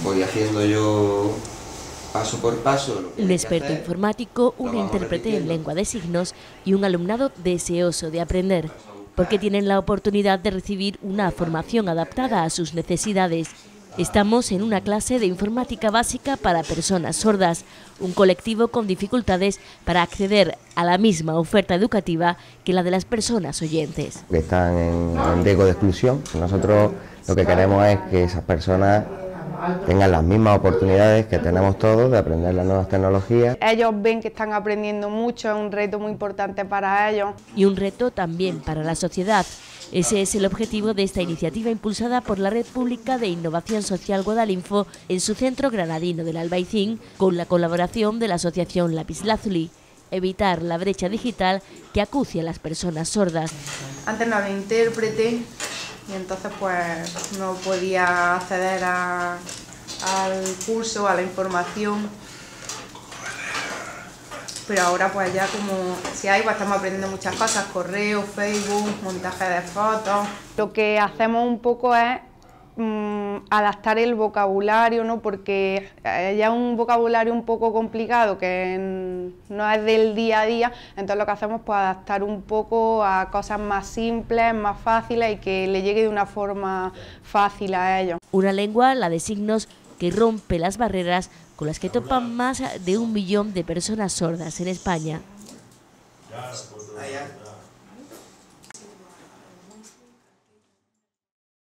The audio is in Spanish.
voy haciendo yo paso por paso. Un experto informático, un intérprete en lengua de signos y un alumnado deseoso de aprender, porque tienen la oportunidad de recibir una formación adaptada a sus necesidades. Estamos en una clase de informática básica para personas sordas, un colectivo con dificultades para acceder a la misma oferta educativa que la de las personas oyentes. Que están en riesgo de exclusión. Nosotros lo que queremos es que esas personas tengan las mismas oportunidades que tenemos todos de aprender las nuevas tecnologías. Ellos ven que están aprendiendo mucho, es un reto muy importante para ellos. Y un reto también para la sociedad. Ese es el objetivo de esta iniciativa impulsada por la Red Pública de Innovación Social Guadalinfo en su centro granadino del Albaicín, con la colaboración de la asociación Lapislázuli. Evitar la brecha digital que acucia a las personas sordas. Antes no había intérprete y entonces pues no podía acceder al curso, a la información. Pero ahora pues ya como si hay, pues estamos aprendiendo muchas cosas, correo, Facebook, montaje de fotos. Lo que hacemos un poco es adaptar el vocabulario, ¿no? Porque ya es un vocabulario un poco complicado que no es del día a día, entonces lo que hacemos es pues, adaptar un poco a cosas más simples, más fáciles y que le llegue de una forma fácil a ellos. Una lengua, la de signos, que rompe las barreras con las que topan más de 1 millón de personas sordas en España.